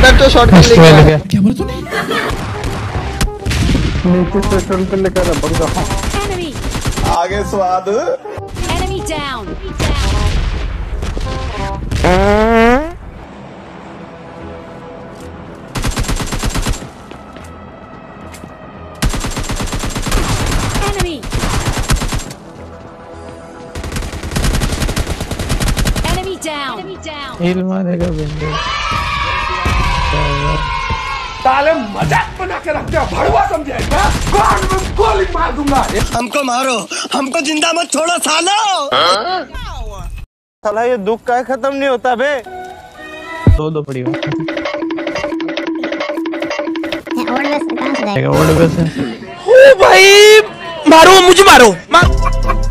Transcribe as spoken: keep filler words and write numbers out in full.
Mother तो shot कर लेगा। क्या बोला तूने? नीचे से शॉट कर लेकर भाग जाओ। आगे स्वाद। Enemy down. Enemy. Enemy down. Enemy down. हिल मारेगा बंदे। ताले मजाक बना के रखते हो, भड़वा समझे क्या? कौन में गोली मार दूंगा। हमको मारो, हमको जिंदा मत छोड़ो सालो। साला ये दुख का खत्म नहीं होता बे। दो दो पड़ी हो। ओल्ड वेस्ट कहां से जाएगा? Old waste. ओ भाई मारो, मुझे मारो।